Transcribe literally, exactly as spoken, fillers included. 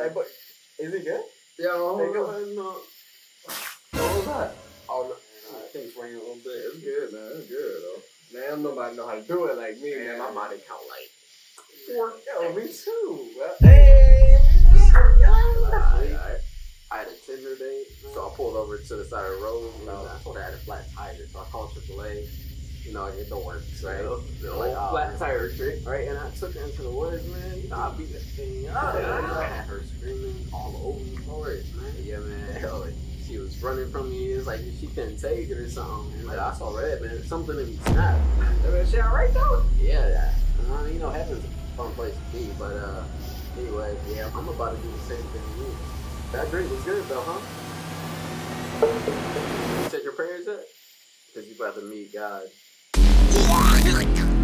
Hey, but is it good? Yo, hey, go ahead and, uh, what was that? Oh, no. I think it's raining a little bit. It's good, man. It's good, though. Man, nobody know how to do it like me, man. Man, My my body body count like four. Yo, me too. Hey! Alright, alright. I had a Tinder date, so I pulled over to the side of the road. You know, I told her I had a flat tire, so I called triple A. You know, it don't work, right? Yeah. They're like, oh, Flat man. tire trick. Right, and I took her into the woods, man. You know, I beat that thing up. Yeah. I had her screaming all over me for it, man. Yeah, man. Hell, she was running from me. It's like she couldn't take it or something. And like, I saw red, man. Something in me snapped. That shit alright, though? Yeah, yeah. I mean, you know, heaven's a fun place to be, but uh, anyway, yeah, I'm about to do the same thing to you. That drink was good, though, huh? You said your prayers yet? Because you about to meet God.